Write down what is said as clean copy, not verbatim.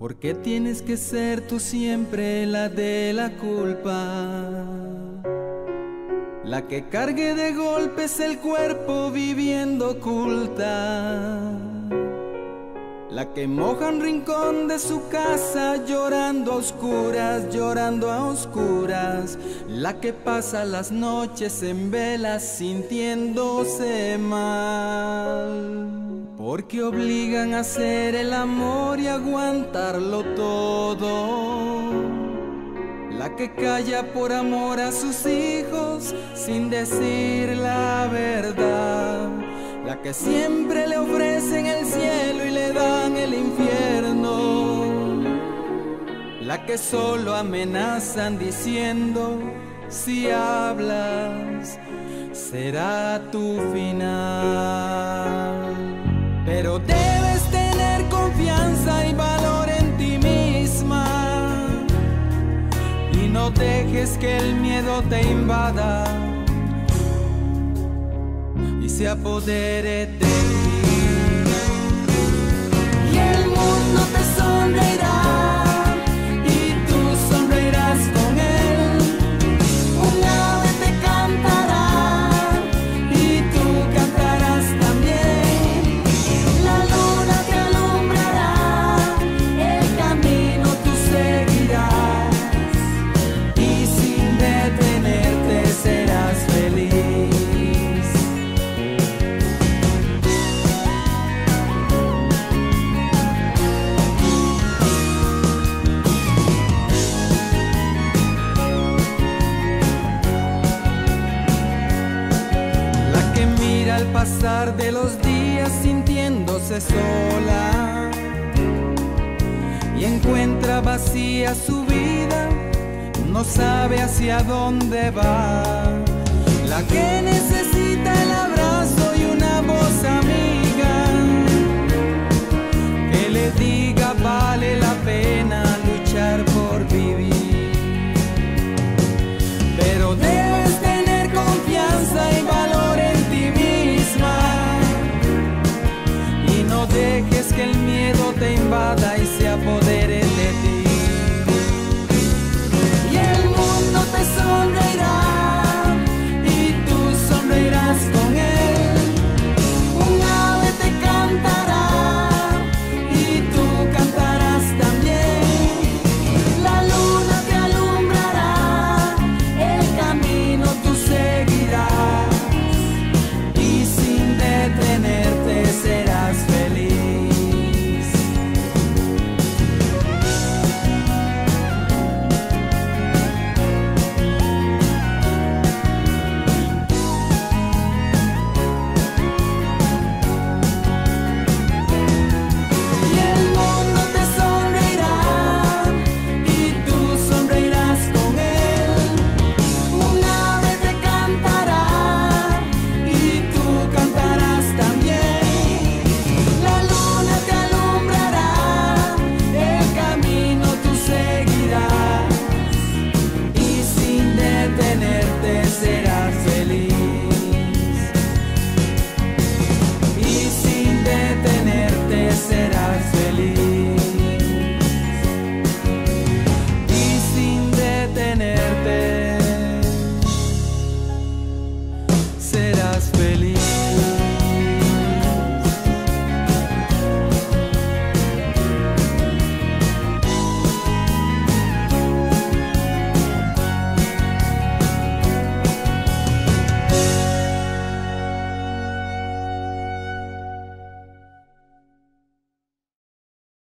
¿Por qué tienes que ser tú siempre la de la culpa? La que cargue de golpes el cuerpo viviendo oculta, la que moja un rincón de su casa llorando a oscuras, llorando a oscuras, la que pasa las noches en velas sintiéndose mal, porque obligan a hacer el amor y aguantarlo todo. La que calla por amor a sus hijos sin decir la verdad. La que siempre le ofrecen el cielo y le dan el infierno. La que solo amenazan diciendo: si hablas, será tu final. Pero debes tener confianza y valor en ti misma. Y no dejes que el miedo te invada y se apodere de ti. Y el mundo te sonreirá y tú sonreirás con él. Un ave te cantará y tú cantarás también. La luna te alumbrará, el camino tú seguirás y sin detenerte serás feliz. Al pasar de los días sintiéndose sola y encuentra vacía su vida, no sabe hacia dónde va. La que necesita el abrazo